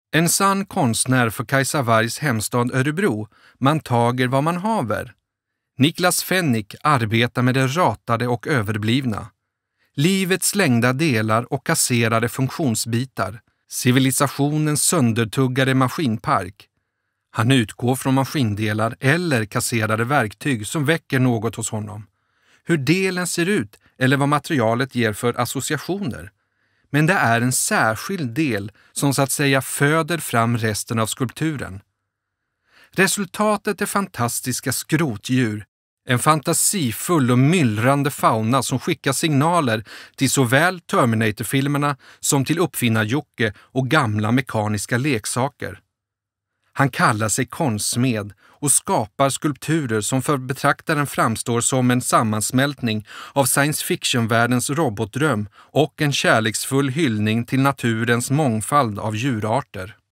En sann konstnär för Kajsa Wargs hemstad Örebro, man tager vad man haver. Niklas Fennick arbetar med det ratade och överblivna. Livets slängda delar och kasserade funktionsbitar. Civilisationens söndertuggade maskinpark. Han utgår från maskindelar eller kasserade verktyg som väcker något hos honom. Hur delen ser ut eller vad materialet ger för associationer. Men det är en särskild del som så att säga föder fram resten av skulpturen. Resultatet är fantastiska skrotdjur, en fantasifull och myllrande fauna som skickar signaler till såväl Terminator-filmerna som till uppfinnar-Jocke och gamla mekaniska leksaker. Han kallar sig konstsmed och skapar skulpturer som för betraktaren framstår som en sammansmältning av science fiction-världens robotdröm och en kärleksfull hyllning till naturens mångfald av djurarter.